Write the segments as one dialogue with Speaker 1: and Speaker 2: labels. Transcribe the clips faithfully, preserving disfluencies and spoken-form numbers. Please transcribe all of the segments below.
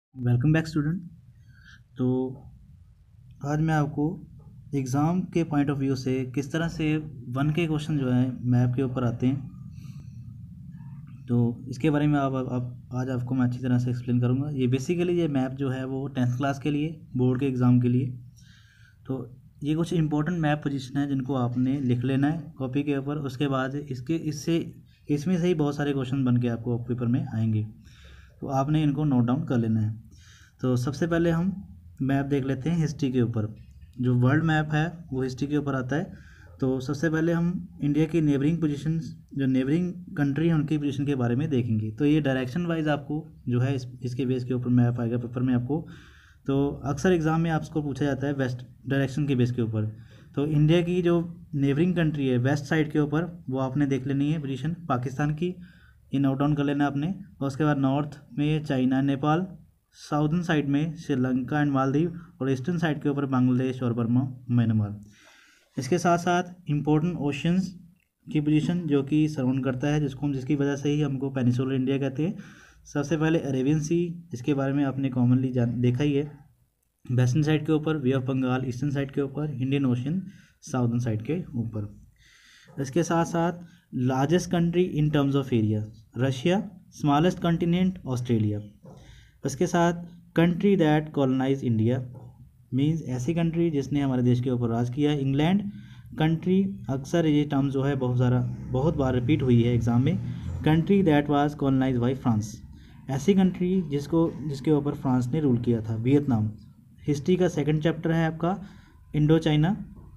Speaker 1: Welcome back student. तो आज मैं आपको एग्ज़ाम के पॉइंट ऑफ व्यू से किस तरह से वन के क्वेश्चन जो है मैप के ऊपर आते हैं, तो इसके बारे में आप, आप, आप आज आपको मैं अच्छी तरह से एक्सप्लेन करूंगा। ये बेसिकली ये मैप जो है वो टेंथ क्लास के लिए, बोर्ड के एग्ज़ाम के लिए। तो ये कुछ इंपॉर्टेंट मैप पोजीशन है जिनको आपने लिख लेना है कॉपी के ऊपर। उसके बाद इसके इससे इसमें से ही बहुत सारे क्वेश्चन बन के आपको पेपर में आएंगे, तो आपने इनको नोट डाउन कर लेना है। तो सबसे पहले हम मैप देख लेते हैं हिस्ट्री के ऊपर। जो वर्ल्ड मैप है वो हिस्ट्री के ऊपर आता है। तो सबसे पहले हम इंडिया की नेबरिंग पोजीशन, जो नेबरिंग कंट्री है उनकी पोजीशन के बारे में देखेंगे। तो ये डायरेक्शन वाइज आपको जो है इस, इसके बेस के ऊपर मैप आएगा पेपर में आपको। तो अक्सर एग्ज़ाम में आपको पूछा जाता है वेस्ट डायरेक्शन के बेस के ऊपर। तो इंडिया की जो नेबरिंग कंट्री है वेस्ट साइड के ऊपर, वो आपने देख लेनी है पोजीशन पाकिस्तान की, ये नोट डाउन कर लेना आपने। और उसके बाद नॉर्थ में चाइना, नेपाल, साउदर्न साइड में श्रीलंका एंड मालदीव, और ईस्टर्न साइड के ऊपर बांग्लादेश और बर्मा, म्यांमार। इसके साथ साथ इम्पोर्टेंट ओशंस की पोजीशन जो कि सराउंड करता है, जिसको हम जिसकी वजह से ही हमको पेनिसुलर इंडिया कहते हैं। सबसे पहले अरेबियन सी, इसके बारे में आपने कॉमनली जान देखा ही है। वेस्टर्न साइड के ऊपर bay of Bengal, eastern side के ऊपर इंडियन ओशन, साउदर्न साइड के ऊपर। इसके साथ साथ largest country in terms of area Russia, smallest continent Australia. उसके साथ country that colonise India means ऐसी कंट्री जिसने हमारे देश के ऊपर राज किया, इंग्लैंड कंट्री। अक्सर ये टर्म जो है बहुत सारा बहुत बार रिपीट हुई है एग्जाम में। Country that was colonise by France, ऐसी कंट्री जिसको जिसके ऊपर फ्रांस ने रूल किया था, वियतनाम। हिस्ट्री का सेकंड चैप्टर है आपका इंडो चाइना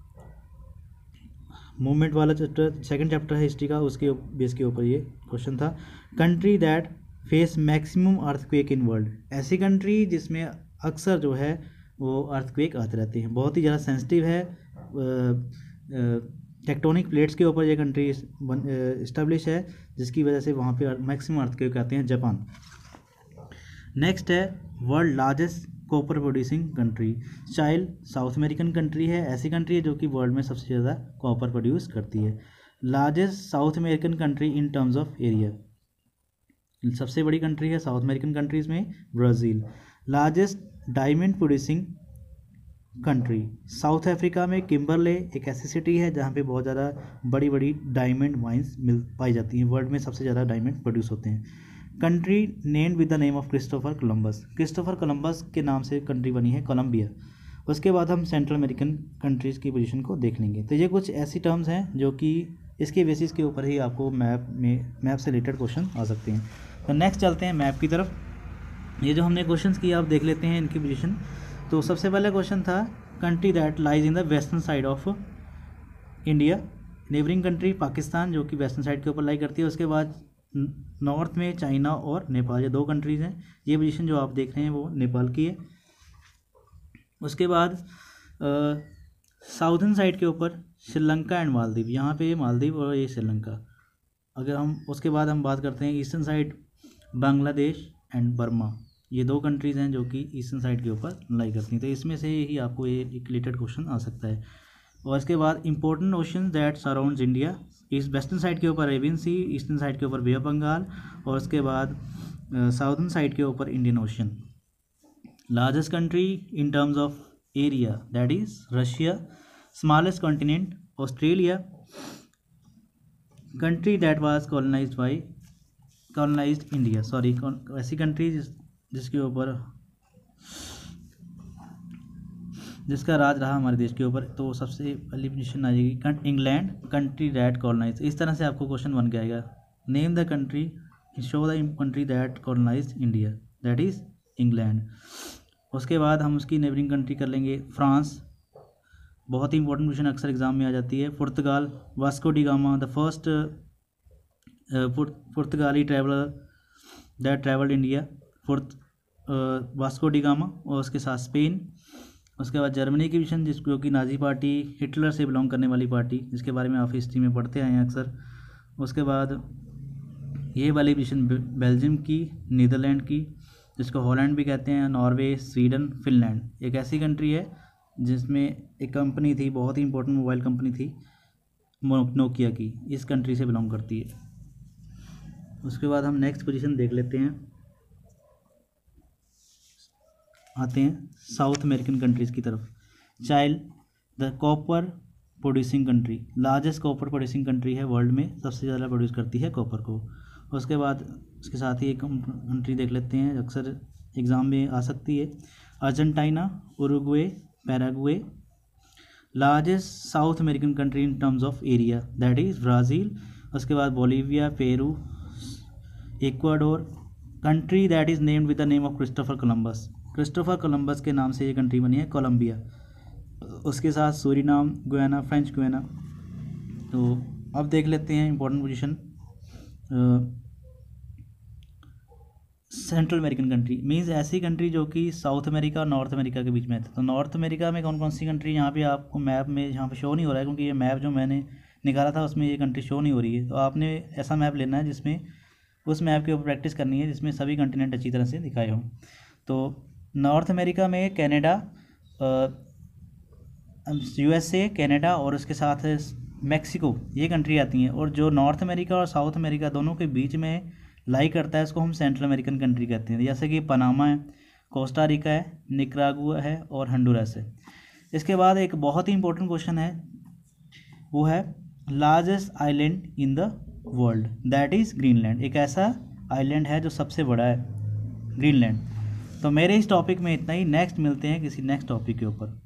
Speaker 1: मूवमेंट वाला चैप्टर, सेकंड चैप्टर है हिस्ट्री का, उसके बेस के ऊपर ये क्वेश्चन था। Country that face maximum earthquake in world, ऐसी कंट्री जिसमें अक्सर जो है वो अर्थक्वेक आते रहते हैं, बहुत ही ज़्यादा सेंसिटिव है। टेक्टोनिक प्लेट्स के ऊपर ये कंट्री इस्टेब्लिश है, जिसकी वजह से वहाँ पे मैक्सिमम अर्थक्वेक आते हैं, जापान। नेक्स्ट है world largest copper producing country, Chile South American country है, ऐसी कंट्री है जो कि वर्ल्ड में सबसे ज़्यादा कॉपर प्रोड्यूस करती है। Largest South American country in terms of area, सबसे बड़ी कंट्री है साउथ अमेरिकन कंट्रीज़ में Brazil. Largest diamond producing country, South Africa में किम्बरले एक ऐसी सिटी है जहाँ पे बहुत ज़्यादा बड़ी बड़ी डायमंड माइंस मिल पाई जाती हैं, वर्ल्ड में सबसे ज़्यादा डायमंड प्रोड्यूस होते हैं। Country named with the name of Christopher Columbus, Christopher Columbus के नाम से कंट्री बनी है कोलंबिया। उसके बाद हम सेंट्रल अमेरिकन कंट्रीज़ की पोजीशन को देख लेंगे। तो ये कुछ ऐसी टर्म्स हैं जो कि इसके बेसिस के ऊपर ही आपको मैप में मैप से रिलेटेड क्वेश्चन आ सकते हैं। तो नेक्स्ट चलते हैं मैप की तरफ। ये जो हमने क्वेश्चंस किए आप देख लेते हैं इनकी पोजीशन। तो सबसे पहला क्वेश्चन था country that lies in the western side of India, neighbouring country Pakistan जो कि वेस्टर्न साइड के ऊपर लाई करती है। उसके बाद नॉर्थ में चाइना और नेपाल, ये दो कंट्रीज़ हैं। ये पोजीशन जो आप देख रहे हैं वो नेपाल की है। उसके बाद साउथर्न साइड के ऊपर श्रीलंका एंड मालदीव, यहाँ पे मालदीव और ये श्रीलंका। अगर हम उसके बाद हम बात करते हैं eastern side, Bangladesh and Burma, ये दो कंट्रीज़ हैं जो कि ईस्टर्न साइड के ऊपर लाई करती हैं। तो इसमें से ही आपको ये एक रिलेटेड क्वेश्चन आ सकता है। और इसके बाद important ocean that surrounds India, east western side के ऊपर अरेबियन सी, ईस्टर्न साइड के ऊपर बे ऑफ बंगाल, और उसके बाद साउथर्न साइड के ऊपर Indian Ocean. Largest country in terms of area that is Russia, smallest continent Australia, country that was colonised by colonised India, sorry ऐसी कंट्री जिस, जिसके ऊपर जिसका राज रहा हमारे देश के ऊपर। तो सबसे पहली पोजीशन आ जाएगी इंग्लैंड, कंट्री दैट कॉलोनाइज। इस तरह से आपको क्वेश्चन बन के आएगा, name the country, show the country that colonise India, that is England. उसके बाद हम उसकी नेबरिंग कंट्री कर लेंगे फ्रांस, बहुत ही इंपॉर्टेंट क्वेश्चन अक्सर एग्जाम में आ जाती है। पुर्तगाल, Vasco da Gama the first पुर्तगाली ट्रैवलर दैट ट्रैवल्ड इंडिया, पुर्त वास्को डी गामा। और उसके साथ स्पेन। उसके बाद जर्मनी की पोजीशन जिसको कि नाजी पार्टी, हिटलर से बिलोंग करने वाली पार्टी, जिसके बारे में आप हिस्ट्री में पढ़ते आए हैं अक्सर। उसके बाद ये वाली पोजीशन बेल्जियम की, नीदरलैंड की, जिसको हॉलैंड भी कहते हैं, नॉर्वे, स्वीडन, फिनलैंड। एक ऐसी कंट्री है जिसमें एक कंपनी थी, बहुत ही इंपॉर्टेंट मोबाइल कंपनी थी नोकिया की, इस कंट्री से बिलोंग करती है। उसके बाद हम नेक्स्ट पोजीशन देख लेते हैं आते हैं साउथ अमेरिकन कंट्रीज़ की तरफ। Chile the copper producing country, largest copper producing country है वर्ल्ड में, सबसे ज़्यादा प्रोड्यूस करती है कॉपर को। उसके बाद उसके साथ ही एक कंट्री देख लेते हैं, अक्सर एग्ज़ाम में आ सकती है, Argentina, Uruguay, Paraguay. Largest South American country in terms of area that is Brazil. उसके बाद Bolivia, Peru, Ecuador. Country that is named with the name of Christopher Columbus, Christopher Columbus के नाम से ये कंट्री बनी है, कोलंबिया। उसके साथ सूरीनाम, गुयाना, फ्रेंच गुयाना। तो अब देख लेते हैं important position. Central American country means ऐसी कंट्री जो कि साउथ अमेरिका और नॉर्थ अमेरिका के बीच में है। तो नॉर्थ अमेरिका में कौन कौन सी कंट्री, यहाँ पे आपको मैप में यहाँ पे शो नहीं हो रहा है, क्योंकि ये मैप जो मैंने निकाला था उसमें ये कंट्री शो नहीं हो रही है। तो आपने ऐसा मैप लेना है जिसमें उस मैप के ऊपर प्रैक्टिस करनी है जिसमें सभी कंटिनेंट अच्छी तरह से दिखाए हों। तो नॉर्थ अमेरिका में कनाडा, यूएसए, कनाडा और उसके साथ मैक्सिको, ये कंट्री आती हैं। और जो नॉर्थ अमेरिका और साउथ अमेरिका दोनों के बीच में लाई करता है उसको हम सेंट्रल अमेरिकन कंट्री कहते हैं, जैसे कि पनामा है, कोस्टा रिका है, निकरागुआ है और हंडुरास है। इसके बाद एक बहुत ही इंपॉर्टेंट क्वेश्चन है, वो है largest island in the world that is Greenland. एक ऐसा आइलैंड है जो सबसे बड़ा है, ग्रीनलैंड। तो मेरे इस टॉपिक में इतना ही, नेक्स्ट मिलते हैं किसी नेक्स्ट टॉपिक के ऊपर।